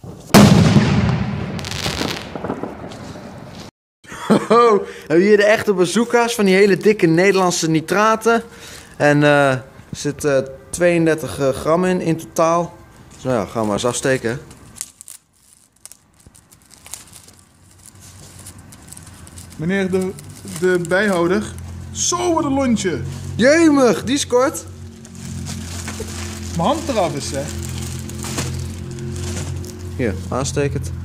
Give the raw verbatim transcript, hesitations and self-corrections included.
Ho, we hebben hier de echte bazooka's van die hele dikke Nederlandse nitraten. En uh, er zit uh, tweeëndertig gram in, in totaal. Dus nou ja, gaan we maar eens afsteken. Meneer de, de bijhouder. Zo, wat een lontje. Jemig, die is kort. Mijn hand eraf is, hè. Hier, aanstekend.